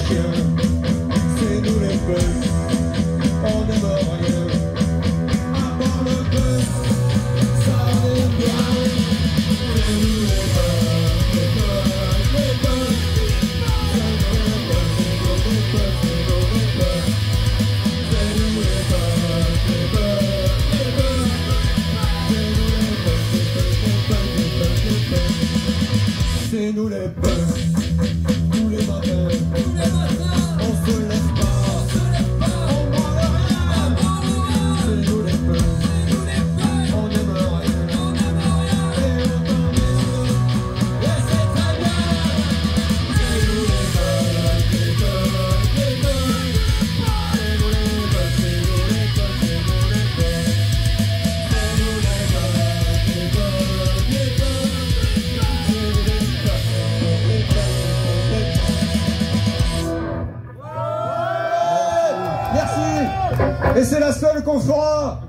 chiens, c'est nous les bœufs, on n'aime rien. À part le bœuf, ça est bien. C'est nous les bœufs, les bœufs, les bœufs. C'est nous les bœufs, c'est nous les bœufs, c'est nous les bœufs. C'est nous les bœufs, les bœufs, les bœufs. C'est nous les bœufs, les bœufs, les bœufs, les bœufs. C'est nous les bœufs, tous les matins, on se lève pas, on branle rien. C'est nous les bœufs, on n'aime rien, et on t'emmerde, et c'est très bien. C'est nous les bœufs, les bœufs, les bœufs. C'est nous les bœufs, c'est nous les bœufs, c'est nous les bœufs. C'est nous les bœufs, les bœufs, les bœufs. Merci. Et c'est la seule qu'on fera.